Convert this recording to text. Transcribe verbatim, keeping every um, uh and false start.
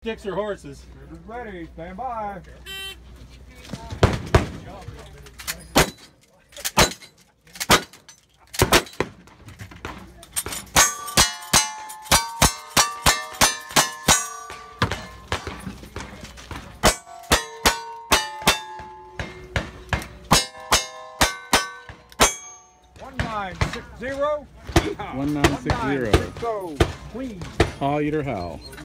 sticks or horses? Ready, stand by. One nine six zero. One nine six zero. Go, Queen. Haweater Hal.